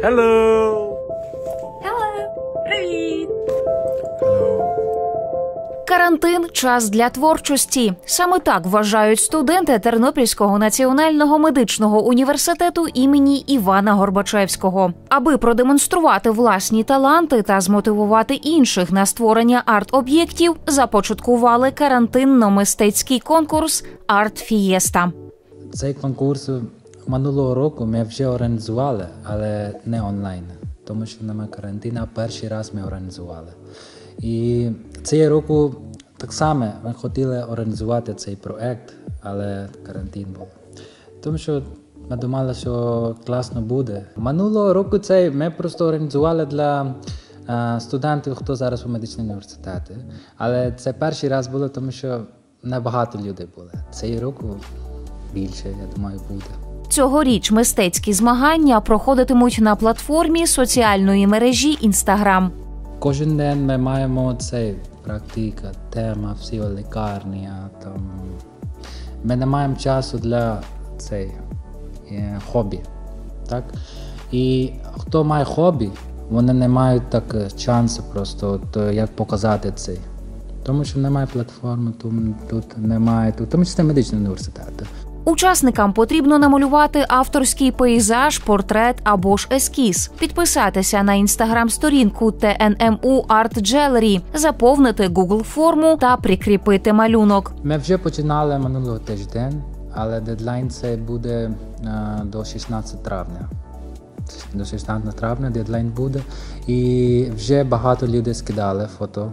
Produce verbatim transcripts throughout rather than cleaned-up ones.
Hello! Hello! Привіт! Карантин – час для творчості. Саме так вважають студенти Тернопільського національного медичного університету імені Івана Горбачевського. Аби продемонструвати власні таланти та змотивувати інших на створення арт-об'єктів, започаткували карантинно-мистецький конкурс «Арт-фієста». Цей конкурс минулого року ми вже організували, але не онлайн, тому що немає карантину, а перший раз ми організували. І цього року так само ми хотіли організувати цей проект, але карантин був. Тому що ми думали, що класно буде. Минулого року цей ми просто організували для е, студентів, хто зараз у медичному університеті. Але це перший раз було, тому що небагато людей було. Цього року більше, я думаю, буде. Цьогоріч мистецькі змагання проходитимуть на платформі соціальної мережі Instagram. Кожен день ми маємо цей практика, тема, всі лікарні. Там. Ми не маємо часу для цей е, хобі. Так? І хто має хобі, вони не мають так часу просто, то, як показати це. Тому що немає платформи, тут, тут немає, тут, тому що це медичний університет. Учасникам потрібно намалювати авторський пейзаж, портрет або ж ескіз, підписатися на інстаграм-сторінку Те Ен Ем У Арт Джелері, заповнити Google-форму та прикріпити малюнок. Ми вже починали минулого тижня, але дедлайн це буде а, до шістнадцятого травня. До шістнадцятого травня дедлайн буде. І вже багато людей скидали фото.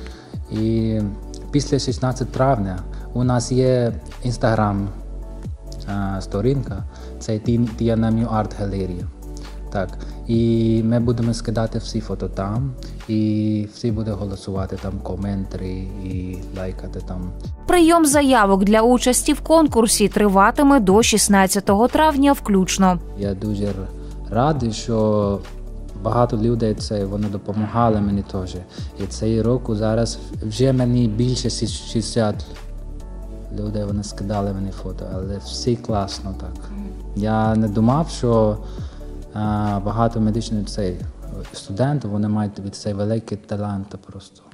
І після шістнадцятого травня у нас є інстаграм сторінка, це Те Ен Ем У Арт Галерія. Так. І ми будемо скидати всі фото там, і всі будуть голосувати там, коментарі і лайкати там. Прийом заявок для участі в конкурсі триватиме до шістнадцятого травня включно. Я дуже радий, що багато людей це, вони допомагали мені теж. І цей року зараз вже мені більше шістдесят людей, вони скидали мені фото, але всі класно так. Я не думав, що а, багато медичних цей, студентів, вони мають від цей великий талант просто.